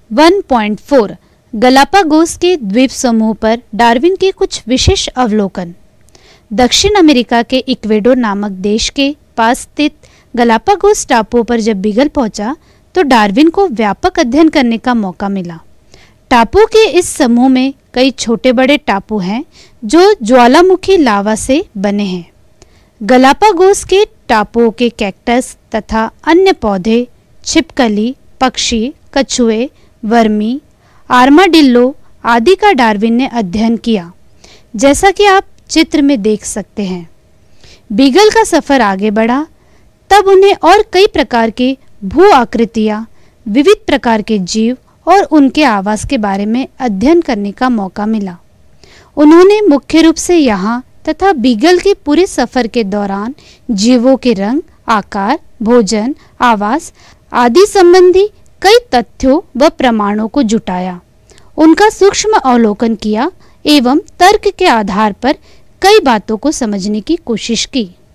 1.4 Galapagos के द्वीप समूह पर डार्विन के कुछ विशेष अवलोकन। दक्षिण अमेरिका के इक्वेडोर नामक देश के पास स्थित गलापागोस टापुओं पर जब बीगल पहुंचा तो डार्विन को व्यापक अध्ययन करने का मौका मिला। टापुओं के इस समूह में कई छोटे बड़े टापू हैं जो ज्वालामुखी लावा से बने हैं। गलापागोस के टापुओं के कैक्टस तथा अन्य पौधे, छिपकली, पक्षी, कछुए, वर्मी, आर्माडिल्लो आदि का डार्विन ने अध्ययन किया, जैसा कि आप चित्र में देख सकते हैं। बीगल का सफर आगे बढ़ा तब उन्हें और कई प्रकार के भू आकृतियां, विविध प्रकार के जीव और उनके आवास के बारे में अध्ययन करने का मौका मिला। उन्होंने मुख्य रूप से यहाँ तथा बीगल के पूरे सफर के दौरान जीवों के रंग, आकार, भोजन, आवास आदि संबंधी कई तथ्यों व प्रमाणों को जुटाया, उनका सूक्ष्म अवलोकन किया एवं तर्क के आधार पर कई बातों को समझने की कोशिश की।